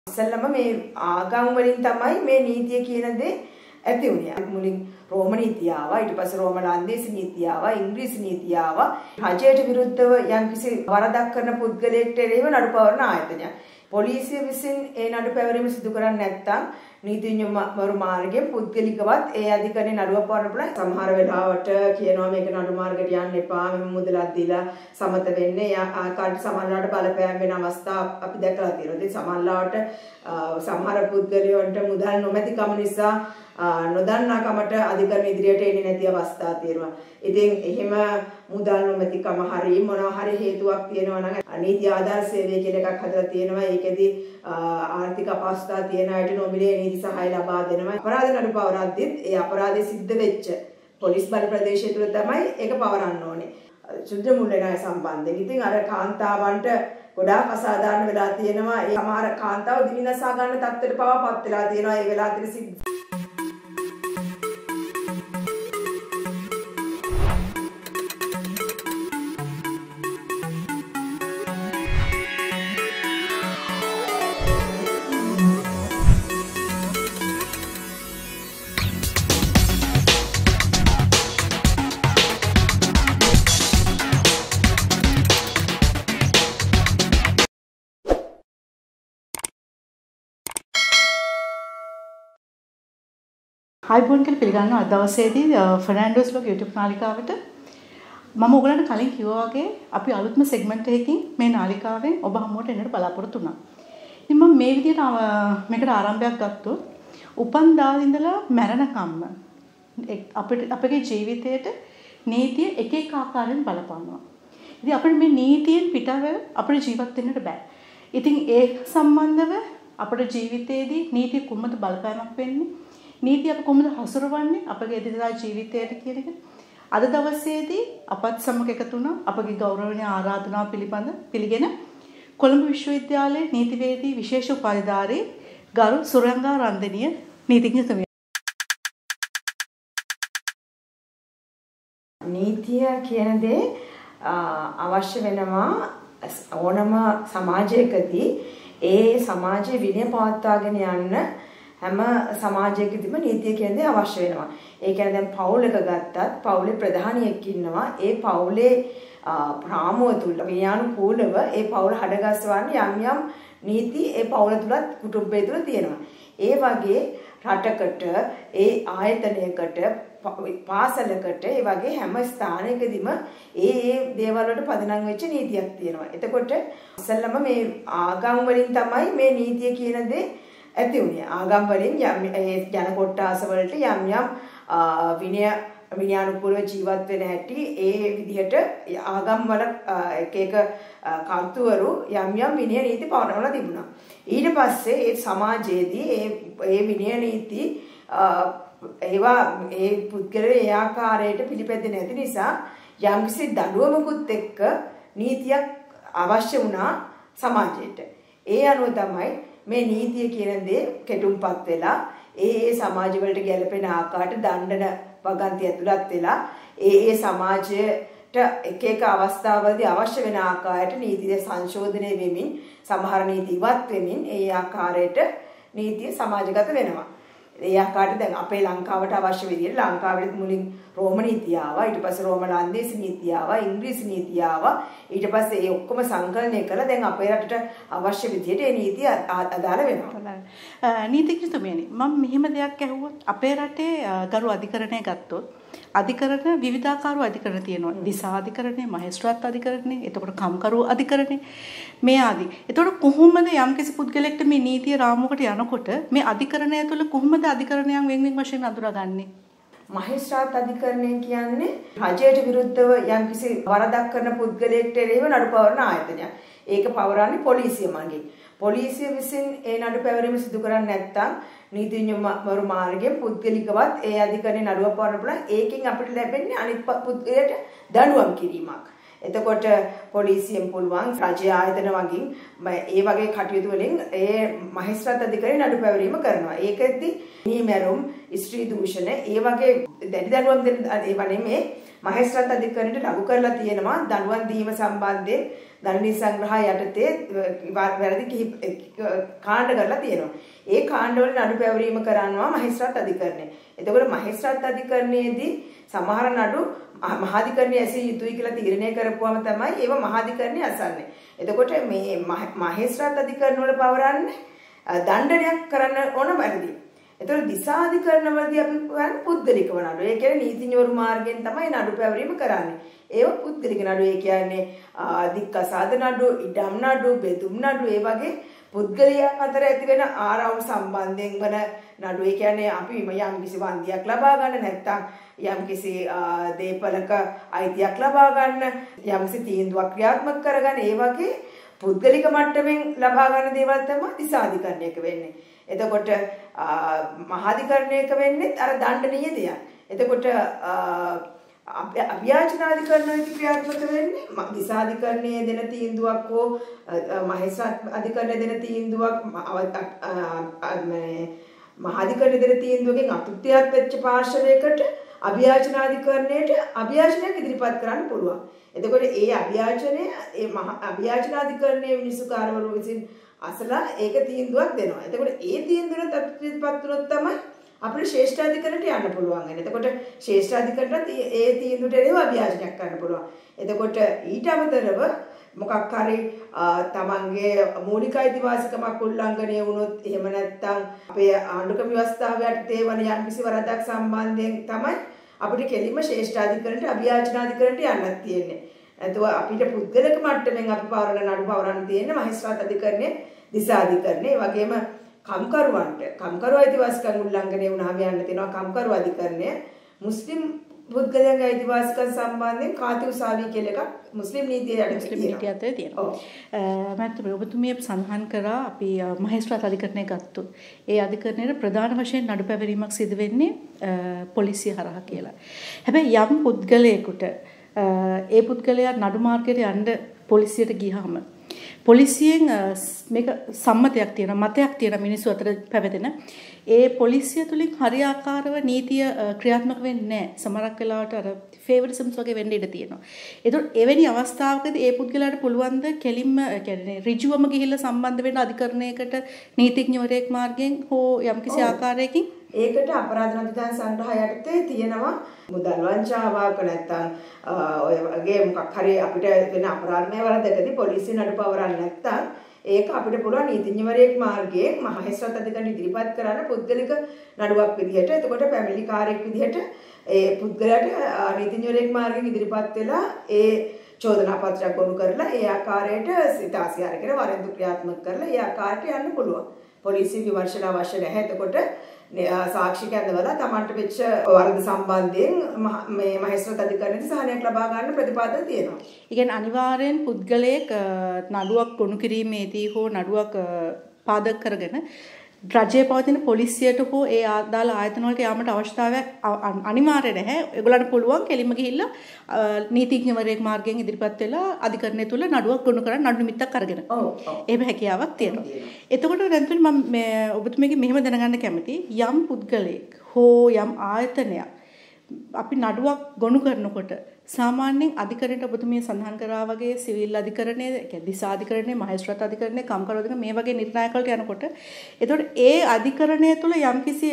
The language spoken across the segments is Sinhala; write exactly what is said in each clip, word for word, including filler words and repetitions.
ඉස්සෙල්ලම මේ ආගම් වලින් තමයි මේ නීතිය කියන දේ ඇති වුණේ. මුලින් රෝම නීතිය ආවා, ඊට පස්සේ රෝම ලන්දේසි නීතිය ආවා, ඉංග්‍රීසි නීතිය ආවා. රජයට විරුද්ධව යම්කිසි වරදක් කරන පුද්ගලයෙක්ට එරෙහිව නඩු පවරන ආයතනයක්. පොලිසිය විසින් ඒ නඩු පැවරීම සිදු කරන්නේ නැත්නම් නීතිඥවරු මාර්ගයෙන් පුද්ගලිකවත් ඒ අධිකරණේ නඩුවක් පවරන්න පුළුවන්. සමහර වෙලාවට කියනවා මේක නඩු මාර්ගයට යන්න එපා, මෙම මුදලක් දීලා සමත වෙන්නේ. ආකාරයට සමහරවිට බලපෑම් වෙන අවස්ථා අපි දැකලා තියෙනවා. ඉතින් සමහරවිට සමහර පුද්ගලයන්ට මුදල් නොමැතිකම නිසා නොදන්නාකමට අධිකරණ ඉදිරියට එන්නේ නැති අවස්ථා තියෙනවා. ඉතින් එහෙම මුදල් නොමැතිකම හරි මොනවා හරි හේතුවක් තියෙනවා නම් නීති ආධාර සේවය කියලා එකක් හදලා තියෙනවා. ඒකෙදි ආර්ථික අපහසුතාව තියෙන අයට නොමිලේ නීති සහාය ලබා දෙනවා. අපරාධ නඩු පවරද්දිත් ඒ අපරාධය සිද්ධ වෙච්ච පොලිස් බල ප්‍රදේශය තුළ තමයි ඒක පවරන්න ඕනේ. සුද්ධ මුල්‍ය ණය සම්බන්ධයෙන්. ඉතින් අර කාන්තාවන්ට ගොඩාක් අසාධාරණ වෙලා තියෙනවා. ඒ සමහර කාන්තාව දිවිනසා ගන්න තත්ත්වයට පවා පත් වෙලා තියෙනවා. ඒ වෙලාවට සිද්ධ ආයිබෝන් කියලා පිළිගන්නවා. අද දවසේදී ෆර්නැන්ඩෝස් ලොග් YouTube නාලිකාවට මම ඔයගලන්ට කලින් කිව්වා වගේ අපි අලුත්ම සෙග්මන්ට් එකකින් මේ නාලිකාවෙන් ඔබ හමුවට එන්නට බලාපොරොත්තු වුණා. ඉතින් මම මේ විදිහට මේකට ආරම්භයක් ගත්තොත් උපන් දාලා ඉඳලා මැරෙනකම්ම අපිට අපේ ජීවිතයට නීතිය එක එක ආකාරයෙන් බලපානවා. ඉතින් අපිට මේ නීතියෙන් පිටව අපිට ජීවත් වෙන්නට බෑ. ඉතින් ඒ සම්බන්ධව අපේ ජීවිතයේදී නීතිය කොහොමද බලපෑමක් වෙන්නේ? නීතිය අප කොහොමද හසුරවන්නේ අපගේ එදිනදා ජීවිතයට කියන එක අද දවසේදී අපත් සමග එකතු වුණා අපගේ ගෞරවනීය ආරාධනාව පිළිබඳ පිළිගෙන කොළඹ විශ්වවිද්‍යාලයේ නීතිවේදී විශේෂ උපාධිධාරී ගරු සුරංගා රන්දනිය නීතිඥතුමිය. නීතිය කියන දේ අවශ්‍ය වෙනවා ඕනම සමාජයකදී ඒ සමාජයේ විනය පවත්වාගෙන යන්න හැම සමාජයකදීම නීතිය කියන දේ අවශ්‍ය වෙනවා. ඒ කියන්නේ දැන් පවුලක ගත්තත් පවුලේ ප්‍රධානියෙක් ඉන්නවා. ඒ පවුලේ රාමුව තුල විඥානුකූලව ඒ පවුල හඩගස්වන්නේ යම් යම් නීති ඒ පවුල තුලත් කුටුම්බය තුල තියෙනවා. ඒ වගේ රටකට ඒ ආයතනයකට පාසලකට ඒ වගේ හැම ස්ථානයකදීම ඒ ඒ දේවල් වලට පදනම් වෙච්ච නීතියක් තියෙනවා. එතකොට ඉස්සෙල්ලම මේ ආගම් වලින් තමයි මේ නීතිය කියන දේ ඇති වුණේ. ආගම් වලින් යම් ජන කොට්ටාස වලට යම් යම් විනය විනයානුකූලව ජීවත් වෙන හැටි ඒ විදිහට ආගම් වල එක එක කර්තෘවරු යම් යම් විනය නීති පවරවලා තිබුණා. ඊට පස්සේ ඒ සමාජයේදී ඒ ඒ විනය නීති ඒවා ඒ පුද්ගලයා ඒ ආකාරයට පිළිපැදෙන්නේ නැති නිසා යම්කිසි දඬුවමකුත් එක්ක නීතියක් අවශ්‍ය වුණා සමාජයට. ඒ අනුව තමයි මේ නීතිය කියන දේ කෙටුම්පත් වෙලා ඒ ඒ සමාජ වලට ගැලපෙන ආකාරයට දඬන වගන්ති ඇතුළත් වෙලා ඒ ඒ සමාජයට එක එක අවස්ථාවලදී අවශ්‍ය වෙන ආකාරයට නීතිය සංශෝධනය වෙමින් සමහර නීති ඉවත් වෙමින් ඒ ආකාරයට නීතිය සමාජගත වෙනවා. ඒ ආකාරයට දැන් අපේ ලංකාවට අවශ්‍ය විදිහට ලංකාවේ මුලින් රෝම නීතිය ආවා, ඊට පස්සේ රෝම ලන්දේසි නීතිය ආවා, ඉංග්‍රීසි නීතිය ආවා, ඊට පස්සේ ඒ ඔක්කොම සංකලනය කරලා දැන් අපේ රටට අවශ්‍ය විදිහට ඒ නීතිය අදාළ වෙනවා. නීතිඥතුමියනි මම මෙහෙම දෙයක් ඇහුවොත් අපේ රටේ ගරු අධිකරණය ගත්තොත් අධිකරණ විවිධාකාර අධිකරණ තියෙනවා. දිසා අධිකරණය, මහේස්ත්‍රාත් අධිකරණය, එතකොට කම්කරු අධිකරණය මේ ආදී. එතකොට කොහොමද යම්කිසි පුද්ගලෙක්ට මේ නීතිය රාමුවකට යනකොට මේ අධිකරණය තුළ කොහොමද අධිකරණයන් වෙන වෙන වශයෙන් අඳුරගන්නේ? මහේස්ත්‍රාත් අධිකරණය කියන්නේ රජයට විරුද්ධව යම්කිසි වරදක් කරන පුද්ගලයෙක්ට එරෙහිව නඩු පවරන ආයතනයක්. ඒක පවරන්නේ පොලිසිය මගින්. පොලිසිය විසින් ඒ නඩු පැවරීම සිදු කරන්නේ නැත්නම් නීතිඥවරු මාර්ගයෙන් පුද්ගලිකවත් ඒ අධිකරණේ නඩුවක් පවරන්න පුළුවන්. ඒකෙන් අපිට ලැබෙන්නේ අනිත් පුද්ගලයාට දඬුවම් කිරීමක්. එතකොට පොලිසියෙන් පුළුවන් රාජ්‍ය ආයතන වගින් ඒ වගේ කටයුතු වලින් ඒ මහේස්ත්‍රාත් අධිකරණේ නඩු පැවරීම කරනවා. ඒකෙද්දි නිමැරුම්, ස්ත්‍රී දූෂණ ඒ වගේ දැඩි දඬුවම් දෙන ඒවා නෙමේ මහේස්ත්‍රාත් අධිකරණයට ලබු කරලා තියෙනවා දඬුවම් දීම සම්බන්ධයෙන් දඬුවම් සංග්‍රහය යටතේ වැරදි කිහිප කාණ්ඩ කරලා තියෙනවා. ඒ කාණ්ඩවල නඩු පැවරීම කරනවා මහේස්ත්‍රාත් අධිකරණය. එතකොට මහේස්ත්‍රාත් අධිකරණයේදී සමහර නඩු මහාධිකරණය ඇසිය යුතුයි කියලා තීරණය කරපුවම තමයි ඒව මහාධිකරණය අසන්නේ. එතකොට මේ මහේස්ත්‍රාත් අධිකරණ වල පවරන්නේ දණ්ඩනයක් කරන්න ඕන වැරදි. එතකොට දිසාධිකරණ වලදී අපි කරන්නේ පුද්ගලිකව නඩු. ඒ කියන්නේ නීතිඥවරු මාර්ගයෙන් තමයි නඩු පැවරීම කරන්නේ. ඒව පුද්ගලික නඩු. ඒ කියන්නේ දික්කසාද නඩු, ඉඩම් නඩු, බෙදුම් නඩු ඒ වගේ පුද්ගලයන් අතර ඇති වෙන ආරවුල් සම්බන්ධයෙන් වන නඩු. ඒ කියන්නේ අපි යම් කිසි වන්දියක් ලබා ගන්න නැත්නම් යම් කිසි දේපලක අයිතියක් ලබා ගන්න යම් කිසි තීන්දුවක් ක්‍රියාත්මක කරගන්න ඒ වගේ පුද්ගලික මට්ටමින් ලබා ගන්න දේවල් තමයි දිසාධිකරණයක වෙන්නේ. එතකොට මහාධිකරණයක වෙන්නේ අර දණ්ඩනීය දෙයක්. එතකොට අභ්‍යාචනාධිකරණයේ ක්‍රියාත්මක වෙන්නේ දිසාධිකරණයේ දෙන තීන්දුවක් හෝ මහේස්ත්‍රාත් අධිකරණයේ දෙන තීන්දුවක් මහාධිකරණයේ දෙන තීන්දුවකින් අතුත්‍යයක් වෙච්ච පාර්ශවයකට අභ්‍යාචනාධිකරණයට අභ්‍යාචනයක් ඉදිරිපත් කරන්න පුළුවන්. එතකොට ඒ අභ්‍යාචනය ඒ අභ්‍යාචනාධිකරණයේ විනිසුකාරවරු විසින් අසලා ඒක තීන්දුවක් දෙනවා. එතකොට ඒ තීන්දුවට අතුත්‍යපත් වුණොත් තමයි අපිට ශ්‍රේෂ්ඨාධිකරණයට යන්න පුළුවන්. එතකොට ශ්‍රේෂ්ඨාධිකරණයට ඒ තීන්දුවට එරෙහිව අභ්‍යාචනයක් කරන්න පුළුවන්. එතකොට ඊට අමතරව මොකක් හරි තමන්ගේ මූලික අයිතිවාසිකමක් උල්ලංඝනය වුණොත් එහෙම නැත්නම් අපේ ආණ්ඩුක්‍රම ව්‍යවස්ථාව යටතේ වන යම්කිසි වරදක් සම්බන්ධයෙන් තමයි අපිට කෙලින්ම ශ්‍රේෂ්ඨාධිකරණයට අභ්‍යාචනාධිකරණයට යන්නත් තියෙන්නේ. එතකොට අපිට පුද්ගලික මට්ටමින් අපි පවරන නඩු පවරන්න තියෙන්නේ මහේස්ත්‍රාත් අධිකරණයේ දිසාධිකරණයේ. ඒ වගේම කම්කරුවන්ට කම්කරු අයිතිවාසිකම් උල්ලංඝනය වුණාම යන්න තියෙනවා කම්කරු අධිකරණය. මුස්ලිම් පුද්ගලයන්ගේ අයිතිවාසිකම් සම්බන්ධයෙන් කාති උසාවිය කියලා එකක් මුස්ලිම් නීතියේ යටතේ තියෙනවා. තියෙනවා. මම ඔබතුමිය සඳහන් කරා අපි මහේස්ත්‍රාත් අධිකරණය ගත්තොත් ඒ අධිකරණයේ ප්‍රධාන වශයෙන් නඩු පැවරීමක් සිදු වෙන්නේ පොලිසිය හරහා කියලා. හැබැයි යම් පුද්ගලයෙකුට ඒ පුද්ගලයා නඩු මාර්ගයට යන්න පොලිසියට ගියහම පොලිසියෙන් මේක සම්මතයක් තියෙනවා මතයක් තියෙනවා මිනිස්සු අතර පැවතෙන ඒ පොලිසිය තුලින් හරියාකාරව නීතිය ක්‍රියාත්මක වෙන්නේ නැහැ. සමහරක් වෙලාවට අර ෆේවරිසම්ස් වගේ වෙන්න ඉඩ තියෙනවා. ඒතකොට එවැනි අවස්ථාවකදී ඒ පුද්ගලයාට පුළුවන් ද කෙලින්ම කියන්නේ ඍජුවම ගිහිල්ලා සම්බන්ධ වෙන්න අධිකරණයකට නීතිඥවරයෙක් මාර්ගයෙන් හෝ යම්කිසි ආකාරයකින් ඒකට අපරාධ නඩුදාන සංග්‍රහය යටතේ තියෙනවා මුදල් වංචාවක් නැත්නම් ඔය වගේ මොකක් හරි අපිට වෙන අපරාධමය වරදකදී පොලිසිය නඩු පවරන්නේ නැත්නම් ඒක අපිට පුළුවන් නීතිඥවරයෙක් මාර්ගයෙන් මහේස්ත්‍රාත් අධිකරණයට ඉදිරිපත් කරන්න පුද්ගලික නඩුවක් විදිහට. එතකොට පැමිණිලි කාර්යයක් විදිහට ඒ පුද්ගලයාට නීතිඥවරයෙක් මාර්ගයෙන් ඉදිරිපත් වෙලා ඒ චෝදනා පත්‍රයක් ගොනු කරලා ඒ ආකාරයට සිතාසිය අරගෙන වරෙන්දු ක්‍රියාත්මක කරලා ඒ ආකාරයට යන්න පුළුවන්. පොලිසිය විමර්ශන අවශ්‍ය නැහැ. එතකොට සාක්ෂි කැඳවලා තමන්ට වෙච්ච වරද සම්බන්ධයෙන් මේ මහේස්ත්‍රාත් අධිකරණයට සහනයක් ලබා ගන්න ප්‍රතිපාදන තියෙනවා. ඒ කියන්නේ අනිවාර්යෙන් පුද්ගලයෙක් නඩුවක් ගොනු කිරීමේදී හෝ නඩුවක් පාදක කරගෙන රජයේ පවතින පොලිසියට හෝ ඒ ආදාළ ආයතන වලට යාමට අවශ්‍යතාවයක් අනිවාර්ය නැහැ. ඒගොල්ලන්ට පුළුවන් කෙලින්ම ගිහිල්ලා නීතිඥවරයෙක් මාර්ගයෙන් ඉදිරිපත් වෙලා අධිකරණය තුල නඩුවක් ගොනු කරන් නඩු නිමිත්තක් අරගෙන. ඔව්. එහෙම හැකියාවක් තියෙනවා. එතකොට රන්තුනි මම මේ ඔබතුමීගේ මෙහෙම දැනගන්න කැමතියි. යම් පුද්ගලයෙක් හෝ යම් ආයතනයක් අපි නඩුවක් ගොනු කරනකොට සාමාන්‍යයෙන් අධිකරණයට ඔබතුමිය සඳහන් කරා වගේ සිවිල් අධිකරණය, දිසා අධිකරණය, මහේස්ත්‍රාත් අධිකරණය, කම්කරු අධිකරණය මේ වගේ නිර්ණායක වලට යනකොට එතකොට ඒ අධිකරණය තුළ යම්කිසි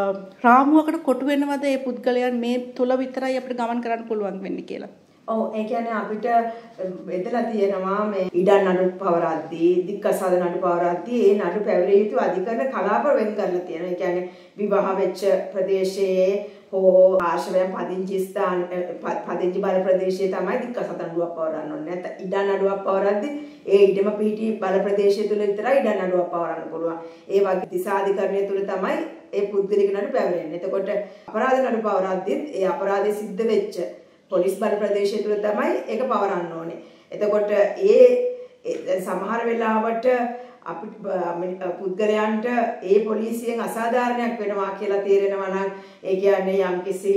රාමුවකට කොටු වෙනවද ඒ පුද්ගලයන් මේ තුල විතරයි අපිට ගමන් කරන්න පුළුවන් වෙන්නේ කියලා. ඔව් ඒ කියන්නේ අපිට බෙදලා තියෙනවා මේ ඉඩම් නඩු පවරද්දී, දික්කසාද නඩු පවරද්දී ඒ නඩු පැවරිය යුතු අධිකරණ කලාප වෙන් කරලා තියෙනවා. ඒ කියන්නේ විවාහ වෙච්ච ප්‍රදේශයේ හෝ ආශ්‍රයයන් පදිංචි ස්ථාන පදිංචි බල ප්‍රදේශයේ තමයි දික්කසාද නඩුවක් පවරන්න ඕනේ. නැත්නම් ඉඩම් නඩුවක් පවරද්දී ඒ ඉඩම පිහිටි බල ප්‍රදේශය තුල විතරයි ඉඩම් නඩුවක් පවරන්න පුළුවන්. ඒ වගේ දිසාධිකරණය තුල තමයි ඒ පුද්ගලික නඩු පැවරෙන්නේ. එතකොට අපරාධ නඩු පවරද්දී ඒ අපරාධය සිද්ධ වෙච්ච පොලිස් බල ප්‍රදේශය තුල තමයි ඒක පවරන්න ඕනේ. එතකොට ඒ සමහර වෙලාවට අපිට පුද්ගලයන්ට ඒ පොලිසියෙන් අසාධාරණයක් වෙනවා කියලා තේරෙනවා නම් ඒ කියන්නේ යම්කිසි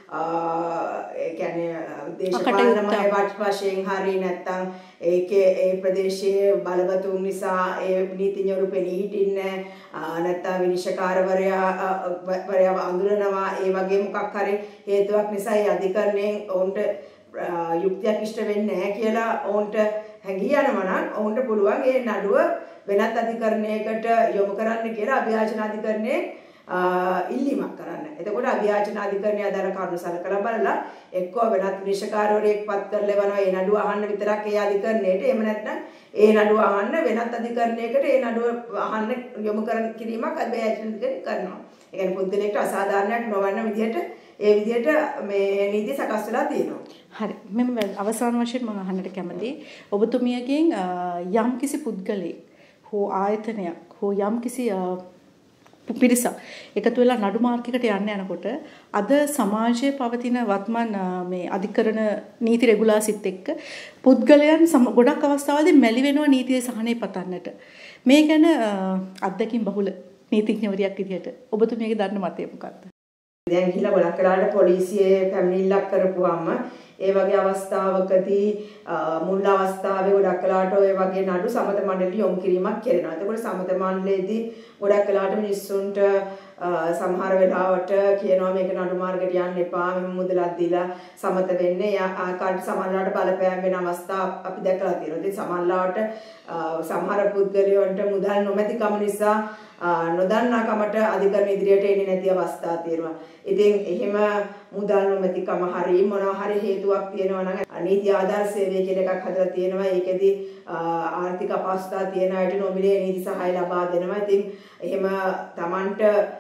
ඒ කියන්නේ දේශපාලනමය වශයෙන් හරි නැත්නම් ඒකේ ඒ ප්‍රදේශයේ බලවතුන් නිසා ඒ නීතිඥවරු පෙනී හිටින්නේ නැත්නම් විනිශ්චයකාරවරයා වරයා අඳුරනවා ඒ වගේ මොකක් හරි හේතුවක් නිසා ඒ අධිකරණයෙන් ඔවුන්ට යුක්තියක් ඉෂ්ට වෙන්නේ නැහැ කියලා ඔවුන්ට හැඟී යනවා නම් ඔවුන්ට පුළුවන් ඒ නඩුව වෙනත් අධිකරණයකට යොමු කරන්න කියලා අභියාචන අධිකරණයේ ඉල්ලීමක් කරන්න. එතකොට අභියාචන අධිකරණය අදාළ කරුණු සලකලා බලලා එක්කෝ වෙනත් විනිශ්චයකාරවරයෙක් පත් කරලා ලබනවා ඒ නඩුව අහන්න විතරක් ඒ අධිකරණයට. එහෙම නැත්නම් ඒ නඩුව අහන්න වෙනත් අධිකරණයකට ඒ නඩුව අහන්න යොමු කරන කිරීමක් අභියාචන අධිකරණය කරනවා. ඒ කියන්නේ පුද්ගලයෙක්ට අසාධාරණයක් නොවන විදිහට ඒ විදිහට මේ නීති සකස් වෙලා තියෙනවා. හරි. මම අවසාන වශයෙන් මම අහන්නට කැමතියි ඔබතුමියගෙන් යම්කිසි පුද්ගලයෙක් හෝ ආයතනයක් හෝ යම්කිසි පිරිසක් එකතු වෙලා නඩු මාර්ගයකට යන්න යනකොට අද සමාජයේ පවතින වත්මන් මේ අධිකරණ නීති රෙගුලාසිත් එක්ක පුද්ගලයන් ගොඩක් අවස්ථාවලදී මැලි වෙනවා නීතියේ සහනේ පතන්නට. මේ ගැන අත්දැකීම් බහුල නීතිඥවරියක් විදිහට ඔබතුමියගේ දන්න මතය මොකක්ද? දැන් ගිහිලා ගොඩක් වෙලාවට පොලිසියේ පැමිණිල්ලක් කරපුවාම ඒ වගේ අවස්ථාවකදී මුල් අවස්ථාවේ ගොඩක් වෙලාවට ඔය වගේ නඩු සමත මණ්ඩලෙ යොමු කිරීමක් කරනවා. එතකොට සමත මණ්ඩලයේදී ගොඩක් වෙලාවට මිනිස්සුන්ට සමහර වෙලාවට කියනවා මේක නඩු මාර්ගයට යන්න එපා මෙන්න මුදලක් දීලා සමත වෙන්නේ. ආකාරයට සමහරවිට බලපෑම් වෙන අවස්ථා අපි දැකලා තියෙනවා. ඉතින් සමහරවිට සමහර පුද්ගලයන්ට මුදල් නොමැතිකම නිසා නොදන්නාකමට අධිකරණ ඉදිරියට එන්නේ නැති අවස්ථා තියෙනවා. ඉතින් එහෙම මුදල් නොමැතිකම හරි මොනවා හරි හේතුවක් තියෙනවා නම් නීති ආධාර සේවය කියලා එකක් හදලා තියෙනවා. ඒකෙදි ආර්ථික අපහසුතාව තියෙන අයට නොමිලේ නීති සහාය ලබා දෙනවා. ඉතින් එහෙම Tamanට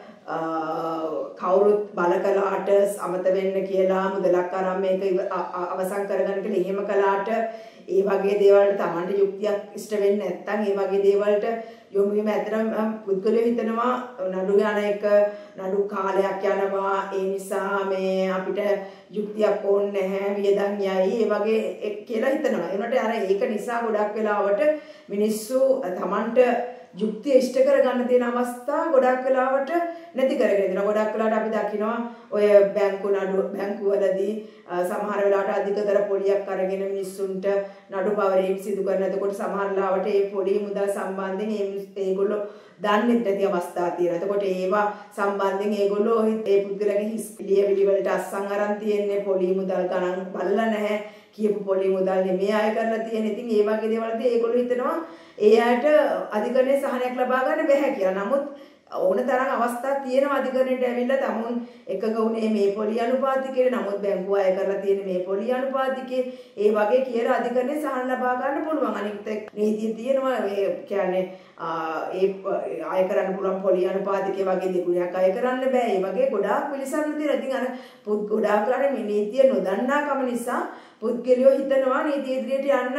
කවුරුත් බල කළාට සමත වෙන්න කියලා මුදලක් අරන් මේක අවසන් කරගන්න කියලා එහෙම කළාට ඒ වගේ දේවල්ට Tamanට යුක්තියක් ඉෂ්ට වෙන්නේ නැත්නම් ඒ වගේ දේවල්ට යොමු වීම ඇතරම් පුද්ගලයෝ හිතනවා නඩු යන එක නඩු කාලයක් යනවා ඒ නිසා මේ අපිට යුක්තියක් ඕනේ නැහැ වියදම් යයි ඒ වගේ කියලා හිතනවා. ඒනට අර ඒක නිසා ගොඩක් වෙලාවට මිනිස්සු Tamanට යුක්තිය ඉෂ්ට කරගන්න තියෙන අවස්ථා ගොඩක් වෙලාවට නැති කරගෙන ඉඳලා ගොඩක් වෙලාවට අපි දකිනවා ඔය බැංකු නඩු බැංකුවලදී සමහර වෙලාවට අධිකතර පොලියක් අරගෙන මිනිස්සුන්ට නඩු පවරීම් සිදු කරන. එතකොට සමහර වෙලාවට ඒ පොලි මුදල් සම්බන්ධයෙන් ඒගොල්ලෝ දන්නේ නැති අවස්ථා තියෙනවා. එතකොට ඒවා සම්බන්ධයෙන් ඒගොල්ලෝ ඒ පුද්ගලගේ හිස් පිළිවෙල වලට අස්සන් අරන් තියෙන්නේ පොලි මුදල් ගණන් බලලා නැහැ. කියපු පොලි මුදල් නෙමෙයි අය කරලා තියෙන. ඉතින් ඒ වගේ දේවල්දී ඒගොල්ලෝ හිතනවා ඒ අයට අධිකරණයේ සහනයක් ලබා ගන්න බැහැ කියලා. නමුත් ඕන තරම් අවස්ථා තියෙනවා අධිකරණයට ඇවිල්ලා තමුන් එකග උනේ මේ පොලි අනුපාතිකේ. නමුත් බැංකුව අය කරලා තියෙන මේ පොලි අනුපාතිකේ ඒ වගේ කියලා අධිකරණයේ සහන ලබා ගන්න පුළුවන්. අනිත් නීතිය තියෙනවා ඒ කියන්නේ ඒ අය කරන්න පුළුවන් පොලි අනුපාතිකේ වගේ දෙගුණයක් අය කරන්න බෑ. ඒ වගේ ගොඩාක් පිළිසරණ තියෙනවා. ඉතින් අර පුත් ගොඩාක් කරන්නේ මේ නීතිය නොදන්නාකම නිසා පුද්ගලයෝ හිතනවා නීතිය ඉදිරියට යන්න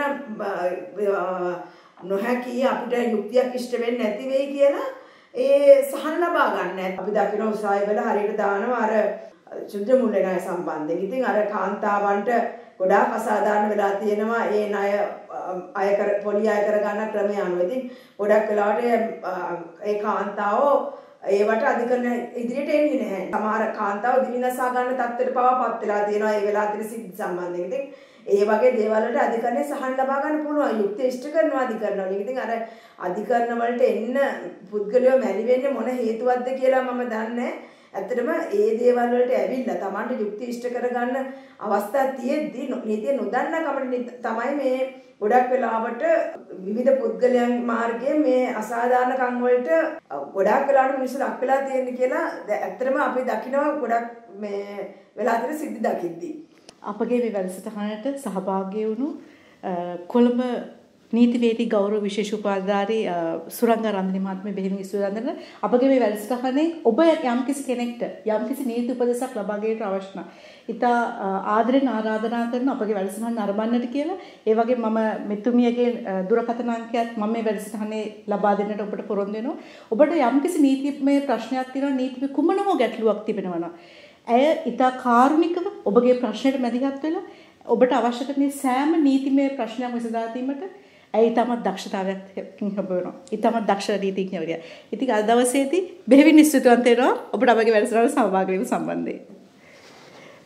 නොහැකි අපිට යුක්තියක් ඉෂ්ට වෙන්නේ නැති වෙයි කියලා ඒ සහන ලබා ගන්න. අපි දකිනවා උසාවි වල හරියට දානවා අර සුද්ධ මුල්‍ය ණය සම්බන්ධයෙන්. ඉතින් අර කාන්තාවන්ට ගොඩාක් අසාධාරණ වෙලා තියෙනවා ඒ ණය අය කර පොලි අය කර ගන්න ක්‍රමය අනුව. ඉතින් ගොඩක් වෙලාවට ඒ කාන්තාවෝ ඒවට අධිකරණ ඉදිරියට එන්නේ නැහැ. සමහර කාන්තාව දිවිනසා ගන්න තත්ත්වයට පවා පත් වෙලා තියෙනවා ඒ වෙලාව තියෙන සිද්ධි සම්බන්ධයෙන්. ඉතින් ඒ වගේ දේවල් වලට අධිකරණයේ සහන ලබා ගන්න පුළුවන්. යුක්තිය ඉෂ්ට කරනවා අධිකරණ වලින්. ඉතින් අර අධිකරණ වලට එන්න පුද්ගලයෝ මැලි වෙන්නේ මොන හේතුවක්ද කියලා මම දන්නේ. ඇත්තටම ඒ දේවල් වලට ඇවිල්ලා Tamanට යුක්තිය ඉෂ්ට කරගන්න අවස්ථා තියෙද්දි නීතිය නොදන්නා කමට තමයි මේ ගොඩක් වෙලාවට විවිධ පුද්ගලයන් මාර්ගයේ මේ අසාධාරණකම් වලට ගොඩක් වෙලාවට මිනිස්සු ලක් වෙලා තියෙන කියලා ඇත්තටම අපි දකිනවා ගොඩක් මේ වෙලා තියෙන සිද්ධි දකිද්දී. අපගේ මේ වැඩසටහනට සහභාගී වුණු කොළඹ නීතිවේදී ගෞරව විශේෂ උපාධිධාරී සුරංග රන්දිනී මහත්මිය බෙහෙවින් ඉස්තුතියි. අපගේ මේ වැඩසටහනේ ඔබ යම්කිසි කෙනෙක්ට යම්කිසි නීති උපදෙසක් ලබා ගැනීමට අවශ්‍ය නම් ඉතා ආදරෙන් ආරාධනා කරන අපගේ වැඩසටහන නරඹන්නට කියලා. ඒ වගේම මම මෙතුමියගේ දුරකථන අංකයත් මම මේ වැඩසටහනේ ලබා දෙන්නට ඔබට පොරොන්දු වෙනවා. ඔබට යම්කිසි නීතිමය ප්‍රශ්නයක් තියෙනවා නීතිමය කුමන හෝ ගැටලුවක් තිබෙනවා නම් ඇය ඉතා කාරුණිකව ඔබගේ ප්‍රශ්නෙට මැදිහත් වෙලා ඔබට අවශ්‍ය කරන සෑම නීතිමය ප්‍රශ්නයක් විසඳා දීමට ඇයි තමත් දක්ෂතාවයක්කින් ඔබ වෙනවා. ඉතාමත් දක්ෂ නීතිඥවරිය. ඉතින් අද දවසේදී බෙහෙවින් ස්තුතිවන්ත වෙනවා ඔබට අපගේ වැඩසටහනට සහභාගී වීම සම්බන්ධයෙන්.